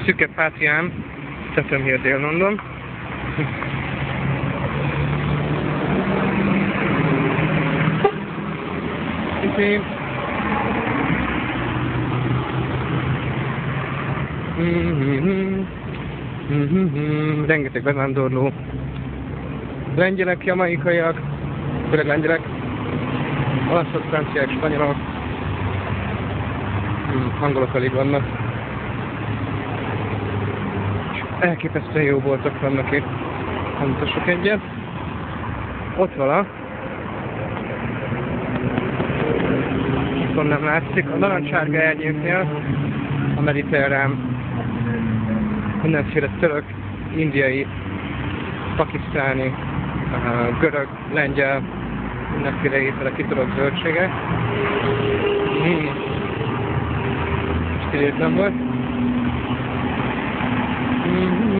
szüke pátrián, Chatham Hill, Dél-London. Rengeteg bevándorló. Lengyelek, jamaikaiak, főleg lengyelek, olaszok, franciák, spanyolok, angolok alig vannak. És elképesztően jó boltok vannak itt. Mutassuk egyet. Ott vala. Itt nem látszik. A narancssárga ernyőknél a mediterrán, mindenféle török, indiai, pakisztáni, görög, lengyel, mindenféle ételek, kitörök zöldségek. Stílét nem volt.